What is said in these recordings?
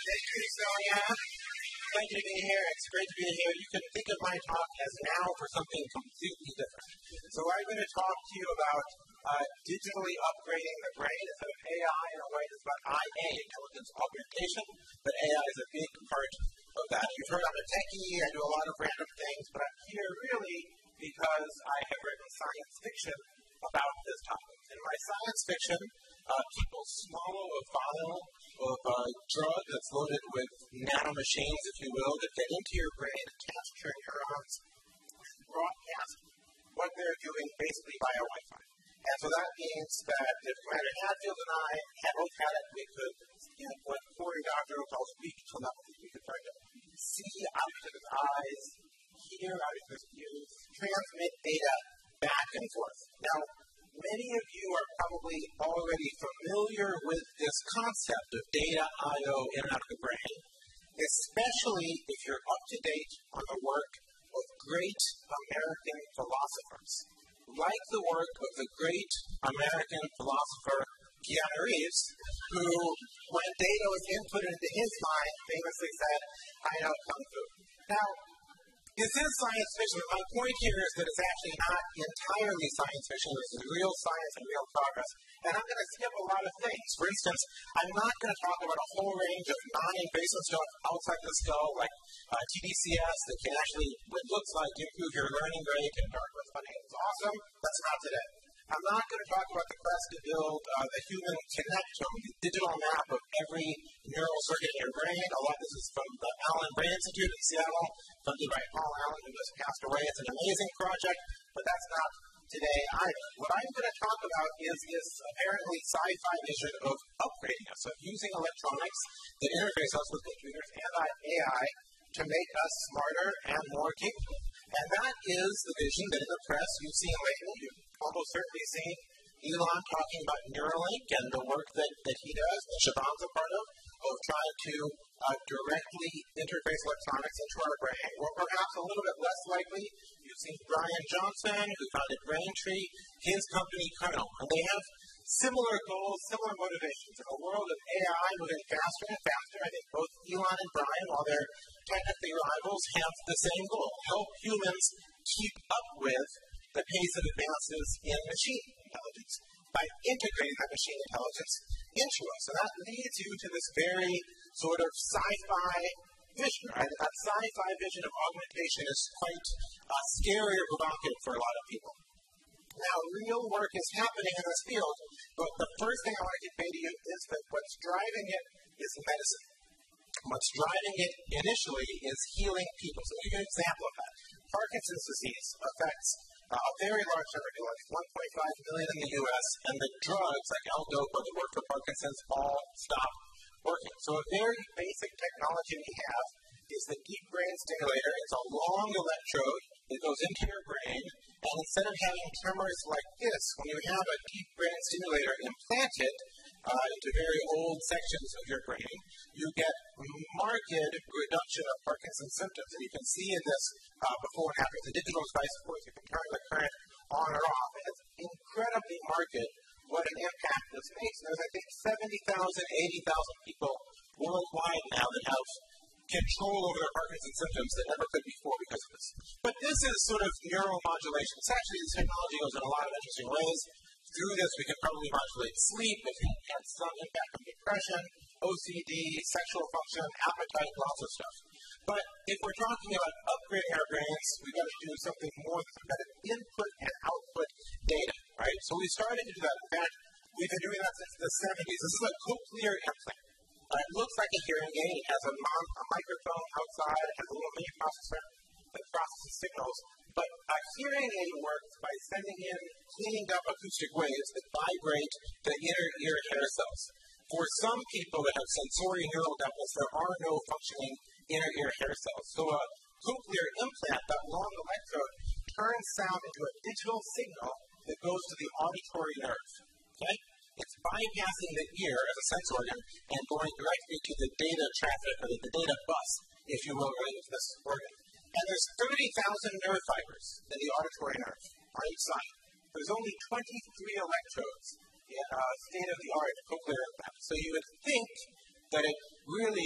Thank you, Celia. Thank you to be here. It's great to be here. You can think of my talk as now for something completely different. So I'm going to talk to you about digitally upgrading the brain. Instead of AI, in a way, it's about IA, intelligence augmentation, but AI is a big part of that. You've heard I'm a techie, I do a lot of random things, but I'm here really because I have written science fiction about this topic. In my science fiction, people swallow a vial of a drug that's loaded with nanomachines, if you will, that get into your brain, attach to your neurons, broadcast what they're doing basically via Wi-Fi. And so that means that if Commander Hadfield and I had looked at it, we could get what Corey Doctorow calls weak telepathy. We could try to see out of his eyes, hear out of his ears, transmit data back and forth. Now, many of you are probably already familiar with this concept of data I/O in and out of the brain, especially if you're up to date on the work of great American philosophers, like the work of the great American philosopher Keanu Reeves, who, when data was inputted into his mind, famously said, "I know Kung Fu." Now, this is science fiction. My point here is that it's actually not entirely science fiction. This is real science and real progress. And I'm going to skip a lot of things. For instance, I'm not going to talk about a whole range of non-invasive stuff outside the skull, like TDCS, that can actually, what looks like, improve your learning rate and dark what's funny. It's awesome. That's not today. I'm not going to talk about the quest to build the human connectome, the digital map of every neural circuit in your brain. A lot of this is from the Allen Brain Institute in Seattle, funded by Paul Allen, who just passed away. It's an amazing project, but that's not today either. What I'm going to talk about is this apparently sci-fi vision of upgrading us, of using electronics that interface us with computers and AI to make us smarter and more capable. And that is the vision that in the press you've seen lately. You've almost certainly seen Elon talking about Neuralink and the work that he does, that Siobhan's a part of trying to directly interface electronics into our brain. Or perhaps a little bit less likely, you've seen Brian Johnson, who founded Braintree, his company Kernel. And they have similar goals, similar motivations. In a world of AI moving faster and faster, I think both Elon and Brian, while they're technically rivals, have the same goal: help humans keep up with the pace of advances in machine intelligence by integrating that machine intelligence into us. And that leads you to this very sort of sci-fi vision, right? That sci-fi vision of augmentation is quite scary or provocative for a lot of people. Now, real work is happening in this field, but the first thing I want to convey to you is that what's driving it is medicine. What's driving it initially is healing people. So let me give you an example of that. Parkinson's disease affects a very large number of people, like 1.5 million in the U.S., and the drugs like L-Dopa that work for Parkinson's all stop working. So a very basic technology we have is the deep brain stimulator. It's a long electrode that goes into your brain, and instead of having tremors like this, when you have a deep brain stimulator implanted into very old sections of your brain, you get marked reduction of Parkinson's symptoms. And you can see in this before and after. The digital device, of course, you can turn the current on or off. And it's incredibly marked what an impact this makes. There's, I think, 70,000, 80,000 people worldwide now that have control over their Parkinson's symptoms that never could before because of this. But this is sort of neuromodulation. It's actually, this technology goes in a lot of interesting ways. Through this, we can probably modulate sleep. It can have some impact on depression, OCD, sexual function, appetite, lots of stuff. But if we're talking about upgrading our brains, we've got to do something more than that. Input and output data, right? So we started to do that. In fact, we've been doing that since the 70s. This is a cochlear implant. It looks like a hearing aid. It has a microphone outside. It has a little mini processor that processes signals. But a hearing aid works by sending in cleaned up acoustic waves that vibrate the inner ear hair cells. For some people that have sensory neural deafness, there are no functioning inner ear hair cells. So a cochlear implant, that long electrode, turns sound into a digital signal that goes to the auditory nerve. Okay? It's bypassing the ear as a sense organ and going directly to the data traffic, or the data bus, if you will, related to this organ. And there's 30,000 nerve fibers in the auditory nerve on each side. There's only 23 electrodes in state-of-the-art cochlear implant. So you would think that it really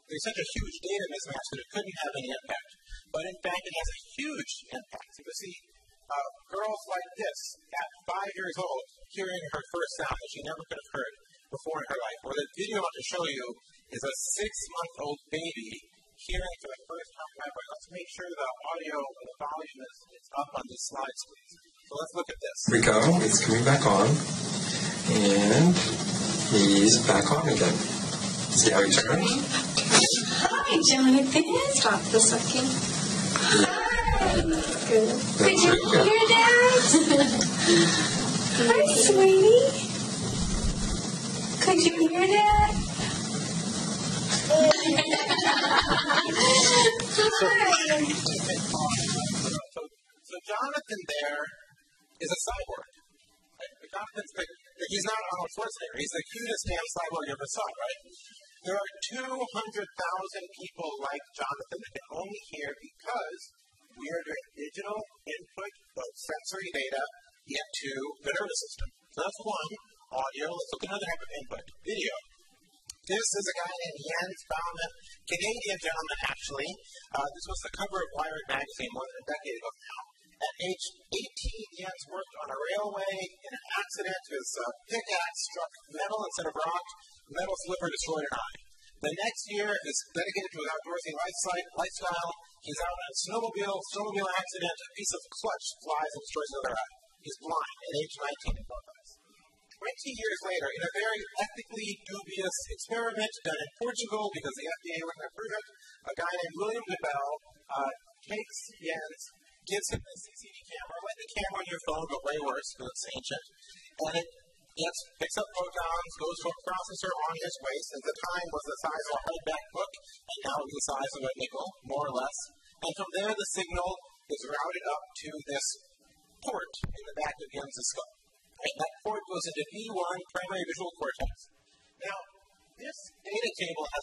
there's such a huge data mismatch that it couldn't have any impact. But in fact, it has a huge impact. You can see girls like this at 5 years old hearing her first sound that she never could have heard before in her life. Or the video I'm going to show you is a 6-month-old baby hearing for the first time ever. Let's make sure the audio and the volume is up on these slides, please. So let's look at this. Here we go. It's coming back on. And he's back on again. See how he turns? Hi, Jonathan. Stop the sucking. Good. Could you hear that? Hi, sweetie. Could you hear that? So Jonathan there is a cyborg. Right? Jonathan's he's not Arnold Schwarzenegger. He's the cutest damn cyborg you ever saw, right? There are 200,000 people like Jonathan that can only hear because we are doing digital input of sensory data into the nervous system. So that's one, audio. Let's look at another type of input, video. This is a guy named Jens Baumann, Canadian gentleman actually. This was the cover of Wired magazine more than a decade ago now. At age 18, Jens worked on a railway in an accident. His pickaxe struck metal instead of rock. The metal slipper destroyed an eye. The next year is dedicated to his outdoorsy lifestyle. He's out on a snowmobile accident. A piece of clutch flies and destroys another eye. He's blind at age 19 in both eyes. 20 years later, in a very ethically dubious experiment done in Portugal because the FDA wouldn't approve it, a guy named William DeBell takes Jens, gives him a CCD camera, like the camera on your phone, but way worse because it's ancient, and it picks up photons, goes to a processor on his waist. At the time was the size of a hardback book, and now it's the size of a nickel, more or less. And from there, the signal is routed up to this port in the back of Jens' skull. Right? That port goes into V1, primary visual cortex. Now, this data table has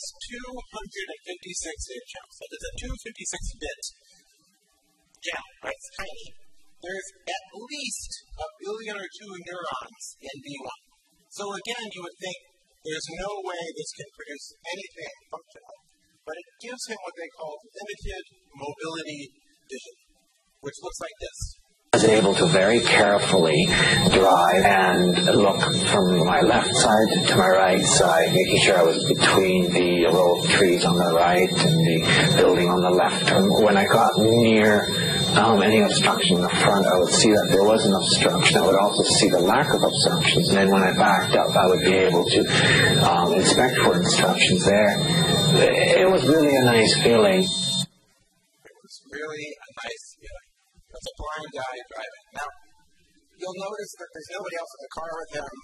256 data channels. So it's a 256-bit channel, right? It's tiny. There's at least a billion or two neurons in V1. So again, you would think there's no way this can produce anything functional. But it gives him what they call limited mobility vision, which looks like this. I was able to very carefully drive and look from my left side to my right side, making sure I was between the row of trees on the right and the building on the left. And when I got near any obstruction in the front, I would see that there was an obstruction. I would also see the lack of obstructions. And then when I backed up, I would be able to inspect for obstructions there. It was really a nice feeling. It was really a nice feeling. It's a blind guy driving. Now, you'll notice that there's nobody else in the car with him.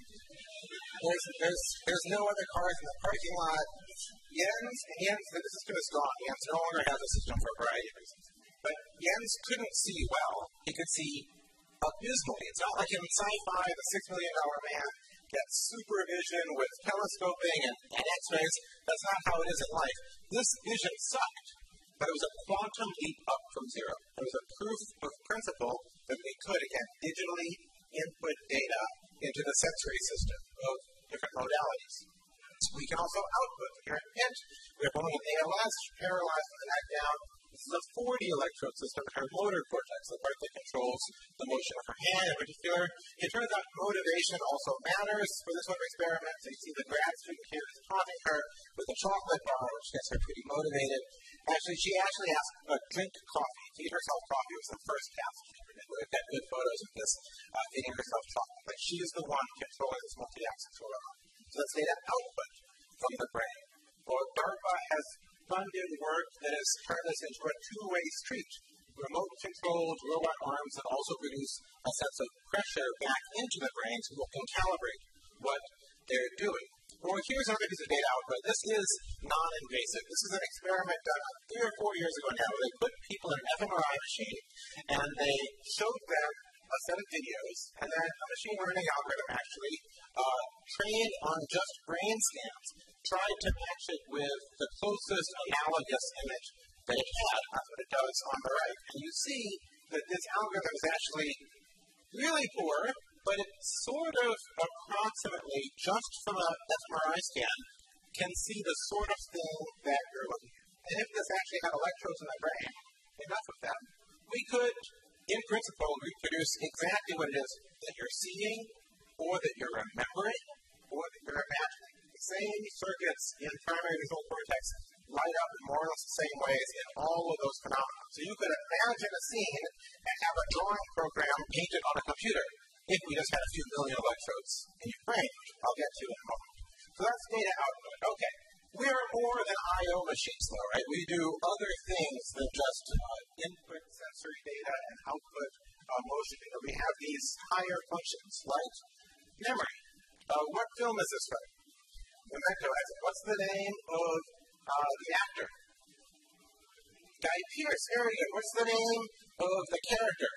There's no other cars in the parking lot. Jens, the system is gone. Jens no longer has a system for a variety of reasons. But Jens couldn't see well. He could see abysmally. It's not like in sci-fi, the $6 million man gets supervision with telescoping and x-rays. That's not how it is in life. This vision sucked. But it was a quantum leap up from zero. It was a proof of principle that we could, again, digitally input data into the sensory system of different modalities. We can also output. Here at Pitt, we have one with ALS, paralyzed from the neck down. This is a 4D electrode system in her motor cortex, the part that controls the motion of her hand in particular. It turns out motivation also matters for this sort of experiment. So you see the grad student here is taunting her with a chocolate bar, which gets her pretty motivated. She actually asked drink coffee, to eat herself coffee. It was the first task she ever did. We've got good photos of this, eating herself chocolate. But she is the one controlling this multi-axis neuron. So that's data output from the brain. Well, DARPA has funded work that has turned this into a two-way street. Remote-controlled robot arms that also produce a sense of pressure back into the brain so people can calibrate what they're doing. Well, here's another piece of data output. This is non-invasive. This is an experiment done 3 or 4 years ago now where they put people in an fMRI machine and they showed them a set of videos and then a machine learning algorithm actually trained on just brain scans tried to match it with the closest analogous image that it had. That's what it does on the right. And you see that this algorithm is actually really poor, but it sort of approximately, just from a fMRI scan, can see the sort of thing that you're looking at. And if this actually had electrodes in the brain, enough of them, we could, in principle, reproduce exactly what it is that you're seeing, or that you're remembering, or that you're imagining. The same circuits in primary visual cortex light up in more or less the same ways in all of those phenomena. So you could imagine a scene and have a drawing program painted on a computer if we just had a few million electrodes in your brain, which I'll get to in a moment. So that's data output. Okay. We are more than I/O machines, though, right? We do other things than just input sensory data and output motion data. We have these higher functions, like memory. What film is this from? Memento. What's the name of the actor? Guy Pearce. Very good. What's the name of the character?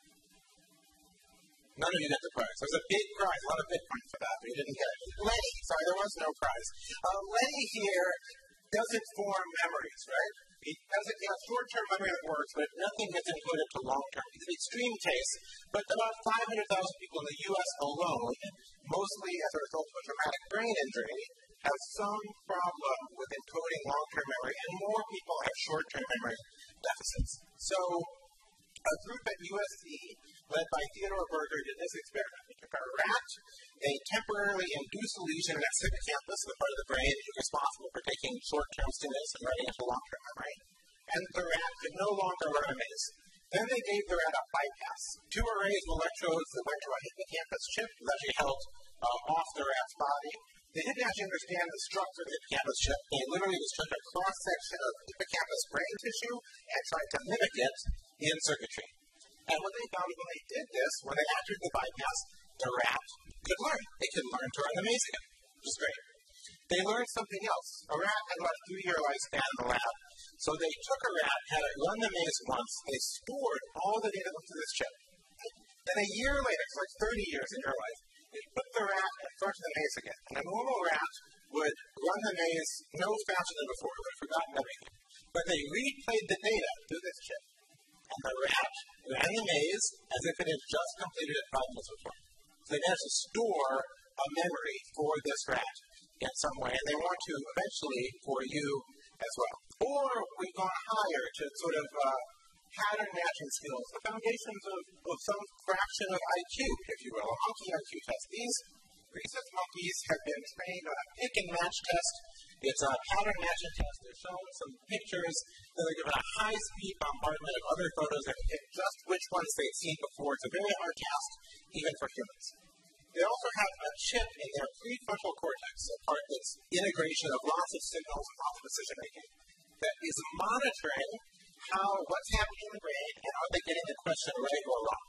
None of you get the prize. There's a big prize, a lot of Bitcoin for that, but you didn't get it. Lenny. Sorry, there was no prize. Lenny here doesn't form memories, right? He doesn't have short-term memory that works, but nothing gets encoded to long-term. It's an extreme case, but about 500,000 people in the U.S. alone, mostly as a result of a traumatic brain injury, have some problem with encoding long-term memory, and more people have short-term memory deficits. So a group at USC, led by Theodore Berger, did this experiment. They took a rat, they temporarily induced a lesion in its hippocampus, the part of the brain responsible for taking short-term stimulus and writing into long-term memory, and the rat could no longer learn a maze. Then they gave the rat a bypass. 2 arrays of electrodes that went to a hippocampus chip that actually held off the rat's body. They didn't actually understand the structure of the hippocampus chip. They literally just took a cross-section of hippocampus brain tissue and tried to mimic it in circuitry. And what they found when they did this, when they activated the bypass, the rat could learn. It could learn to run the maze again, which is great. They learned something else. A rat had about a 3-year lifespan in the lab. So they took a rat, had it run the maze once, they stored all the data into this chip. Then a year later, it's like 30 years in your life, they put the rat in front of the maze again. And a normal rat would run the maze no faster than before. It would have forgotten everything. But they replayed the data through this chip. And the rat ran the maze as if it had just completed it 5 minutes before. So they managed to store a memory for this rat in some way, and they want to eventually for you as well. Or we've gone higher to sort of pattern matching skills, the foundations of some fraction of IQ, if you will, a monkey IQ test. These rhesus monkeys have been trained on a pick and match test. It's a pattern matching test. They're shown some pictures. Then they're given a high-speed bombardment of other photos that pick just which ones they've seen before. It's a very hard task, even for humans. They also have a chip in their prefrontal cortex, a part that's integration of lots of signals and lots of decision-making, that is monitoring what's happening in the brain and are they getting the question right or wrong.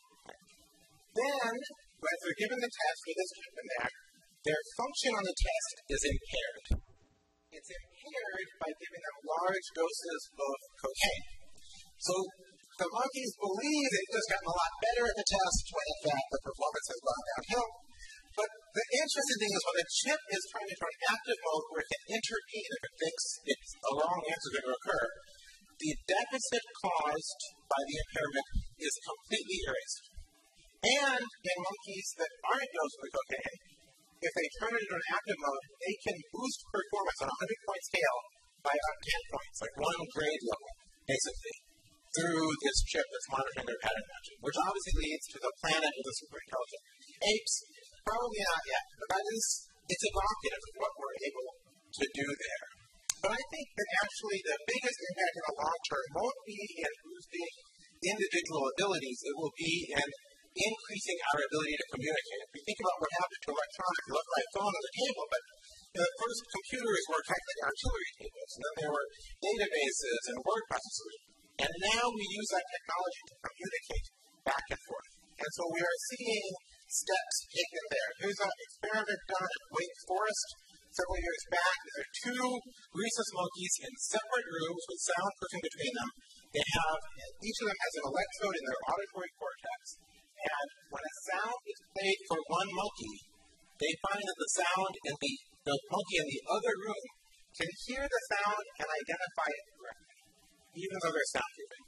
Then, as they're given the test with this chip in there, their function on the test is impaired. It's impaired by giving them large doses of cocaine. So the monkeys believe they've just gotten a lot better at the test when in fact the performance has gone downhill. But the interesting thing is when the chip is trying to turn active mode where it can intervene if it thinks it's a wrong answer going to occur, the deficit caused by the impairment is completely erased. And in monkeys that aren't dosed with cocaine, if they turn it into an active mode, they can boost performance on a 100-point scale by about 10 points, like 1 grade level, basically, through this chip that's monitoring their pattern matching, which obviously leads to the planet of the superintelligent apes. Probably not yet, but it's evocative of what we're able to do there. But I think that actually the biggest impact in the long term won't be in boosting individual abilities. It will be in increasing our ability to communicate. If we think about what happened to electronics, we left my phone on the table, but the first computers were kind of like artillery tables, and then there were databases and word processors. And now we use that technology to communicate back and forth. And so we are seeing steps taken there. Here's an experiment done at Wake Forest several years back. There are 2 rhesus monkeys in separate rooms with soundproofing between them. They have, each of them has an electrode in their auditory cortex. And when a sound is played for one monkey, they find that the sound in the monkey in the other room can hear the sound and identify it correctly, even though they're soundproofing.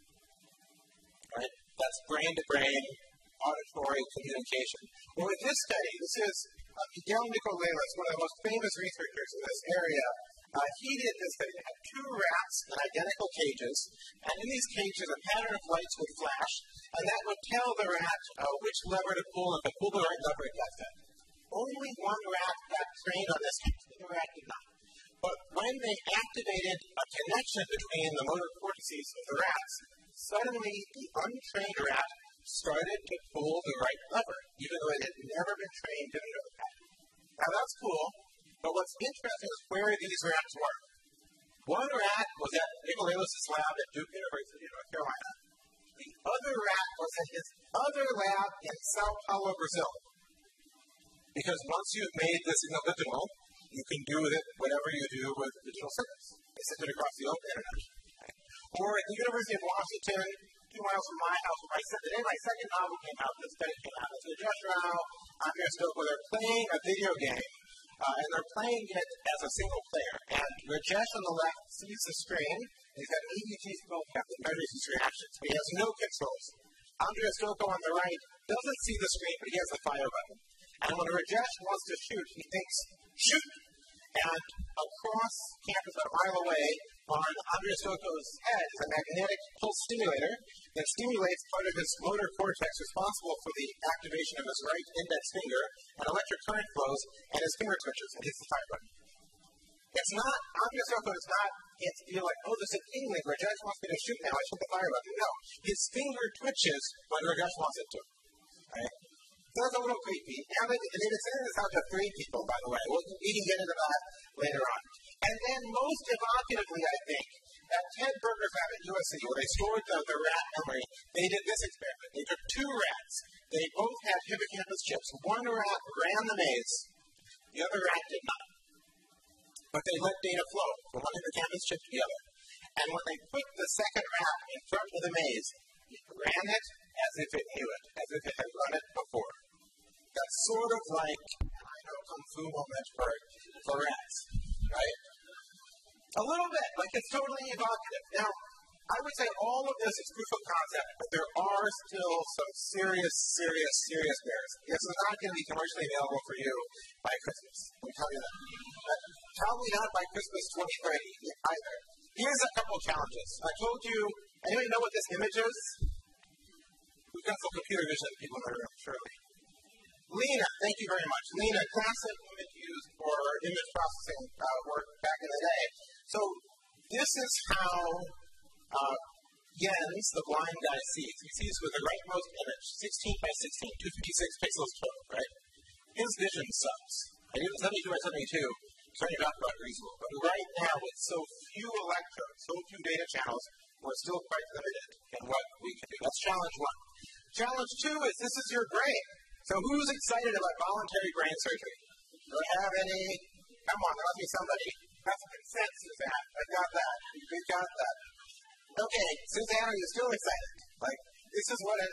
Right? That's brain-to-brain auditory communication. Well, with this study, this is Miguel Nicolelis, one of the most famous researchers in this area, he did this study. They had two rats in identical cages, and in these cages a pattern of lights would flash, and that would tell the rat which lever to pull, and if it pulled the right lever, it got fed. Only one rat got trained on this cage, the other rat did not. But when they activated a connection between the motor cortices of the rats, suddenly the untrained rat started to pull the right lever, even though it had never been trained to know the pattern. Now that's cool, but what's interesting is where these rats were. One rat was at Nicolelis' lab at Duke University in North Carolina. The other rat was at his other lab in Sao Paulo, Brazil. Because once you've made the signal digital, you can do with it whatever you do with digital circuits. They send it across the open internet. Okay? Or at the University of Washington, 2 miles from my house, where I said the day my second novel came out, this study came out. It's Rajesh Rao, Andrea Stoko, they're playing a video game, and they're playing it as a single player. And Rajesh on the left sees the screen, and he's got an EEG scope that measures his reactions, but he has no controls. Andrea Stoko on the right doesn't see the screen, but he has the fire button. And when Rajesh wants to shoot, he thinks, shoot! And across campus, about a mile away, on Andrea Stoko's head is a magnetic pulse stimulator that stimulates part of his motor cortex responsible for the activation of his right index finger, and electric current flows, and his finger twitches and hits the fire button. It's not, Andrea Stoko does not feel like, oh, there's a tingling, Rajesh wants me to shoot now, I shoot the fire button. No, his finger twitches when Rajesh wants it to. Right? So that's a little creepy. And they've extended this out to 3 people, by the way. We can get into that later on. And then most evocatively, I think, at Ted Berger's lab at USC, where they stored the rat memory, they did this experiment. They took 2 rats. They both had hippocampus chips. One rat ran the maze. The other rat did not. But they let data flow from one hippocampus chip to the other. And when they put the second rat in front of the maze, it ran it as if it knew it, as if it had run it before. That's sort of like, I know, Kung Fu moment for rats, right? A little bit, like it's totally evocative. Now, I would say all of this is proof of concept, but there are still some serious bears. This is not going to be commercially available for you by Christmas. Let me tell you that. Probably not by Christmas 2030 either. Here's a couple challenges. I told you, anybody know what this image is? We've got some computer vision people in the room, surely. Lena, thank you very much. Lena, classic image used for image processing work back in the day. So this is how Jens, the blind guy, sees. He sees with the rightmost image, 16 by 16, 256 pixels total, right? His vision sucks. I did 72 by 72, turning it up about reasonable. But right now, with so few electrodes, so few data channels, we're still quite limited in what we can do. That's challenge 1. Challenge 2 is this is your brain. So who's excited about voluntary brain surgery? Do I have any? Come on, there must be somebody. That's a consent, Suzanne. I got that. We got that. Okay, Suzanne, are you still excited? Like, this is what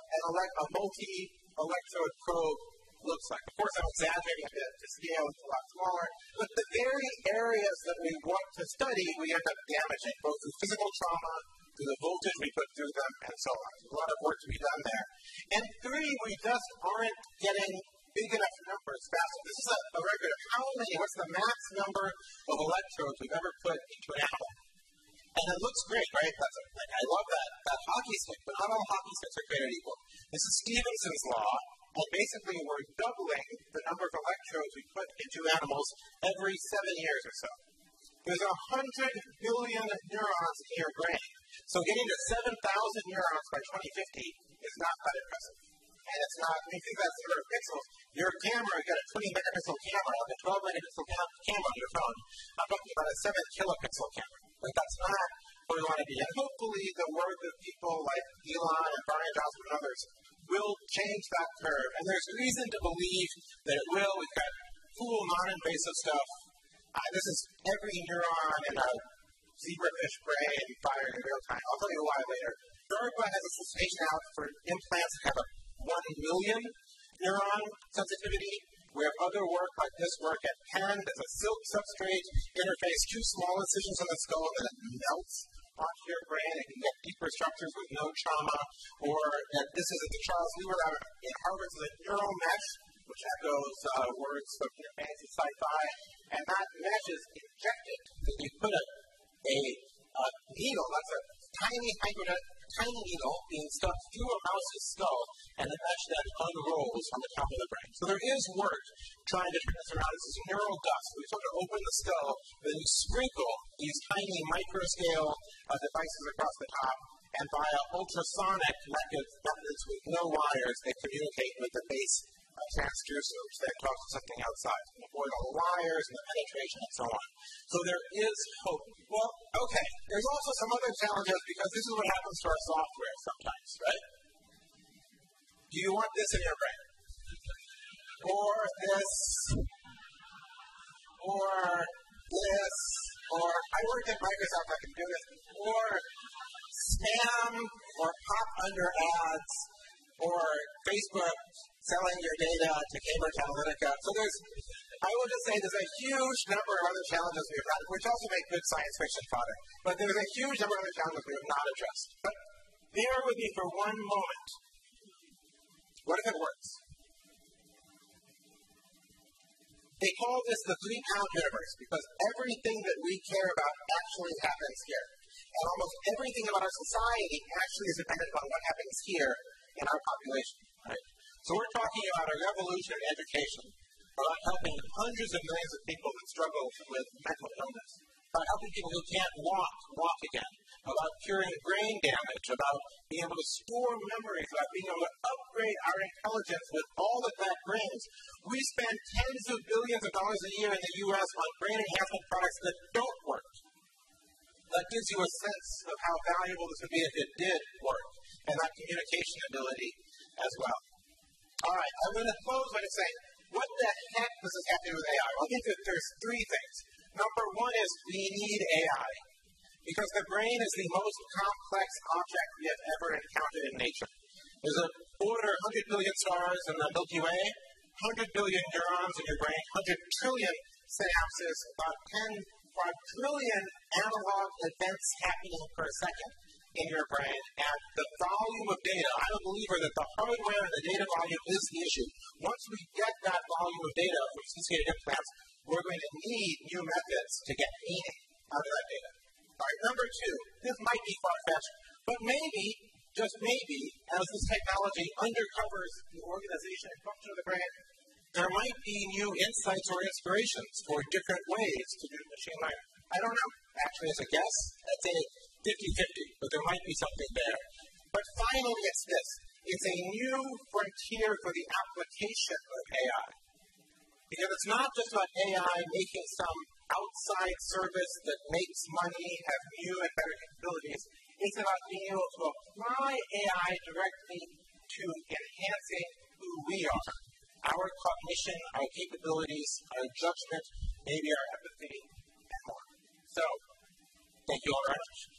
a multi-electrode probe looks like. Of course, I'm exaggerating a bit. The scale is a lot smaller. But the very areas that we want to study, we end up damaging, both through physical trauma, through the voltage we put through them, and so on. There's a lot of work to be done there. And 3, we just aren't getting big enough numbers fast. This is a record of what's the max number of electrodes we've ever put into an animal. And it looks great, right? I love that hockey stick, but not all hockey sticks are created equal. This is Stephenson's law, and basically we're doubling the number of electrodes we put into animals every 7 years or so. There's 100 billion neurons in your brain. So getting to 7,000 neurons by 2050 is not that impressive. And it's not, when you think that's the number of pixels, your camera, you got a 20 megapixel camera, like a 12 megapixel camera on your phone. I'm talking about a 7 kilopixel camera. Like, that's not where we want to be. And hopefully the work of people like Elon and Brian Johnson and others will change that curve. And there's reason to believe that it will. We've got cool, non-invasive stuff. This is every neuron in a zebrafish brain firing in real time. I'll tell you why later. DARPA has a solicitation out for implants that have a 1 million neuron sensitivity. We have other work like this work at Penn. There's a silk substrate interface, 2 small incisions on the skull, and then it melts onto your brain. It can get deeper structures with no trauma. Or this is at the Charles Lieber Lab in Harvard, so the neural mesh which echoes words from fantasy sci-fi, and that mesh is injected. You put a needle, that's a tiny needle being stuck through a mouse's skull, and the mesh then unrolls on the top of the brain. So there is work trying to turn this around. This is neural dust. We sort of open the skull, then you sprinkle these tiny microscale devices across the top, and via ultrasonic methods with no wires, they communicate with the base transducers that talk to something outside, and avoid all the wires and the penetration and so on. So there is hope. Well, okay, there's also some other challenges because this is what happens to our software sometimes, right? Do you want this in your brain? Or this? Or this? Or I worked at Microsoft, I can do this. Or spam, or pop under ads, or Facebook selling your data to Cambridge Analytica. So I will just say there's a huge number of other challenges we have not, which also make good science fiction fodder. But there's a huge number of other challenges we have not addressed. But bear with me for one moment. What if it works? They call this the 3-pound universe because everything that we care about actually happens here. And almost everything about our society actually is dependent on what happens here in our population. Right? So we're talking about a revolution in education, about helping hundreds of millions of people that struggle with mental illness, about helping people who can't walk again, about curing brain damage, about being able to store memories, about being able to upgrade our intelligence with all that brings. We spend tens of billions of dollars a year in the U.S. on brain enhancement products that don't work. That gives you a sense of how valuable this would be if it did work, and that communication ability as well. All right, I'm going to close by saying, what the heck does this have to do with AI? Well, I think that there's 3 things. Number 1 is we need AI, because the brain is the most complex object we have ever encountered in nature. There's an order 100 billion stars in the Milky Way, 100 billion neurons in your brain, 100 trillion synapses, about 10 quadrillion analog events happening per second in your brain, and the volume of data. I'm a believer that the hardware and the data volume is the issue. Once we get that volume of data from sophisticated implants, we're going to need new methods to get meaning out of that data. All right, number 2, this might be far-fetched, but maybe, just maybe, as this technology undercovers the organization and function of the brain, there might be new insights or inspirations for different ways to do machine learning. I don't know. Actually, as a guess, I'd say 50-50, but there might be something there. But finally, it's this. It's a new frontier for the application of AI. Because it's not just about AI making some outside service that makes money, have new and better capabilities. It's about being able to apply AI directly to enhancing who we are. Our cognition, our capabilities, our judgment, maybe our empathy, and more. So, thank you all very much.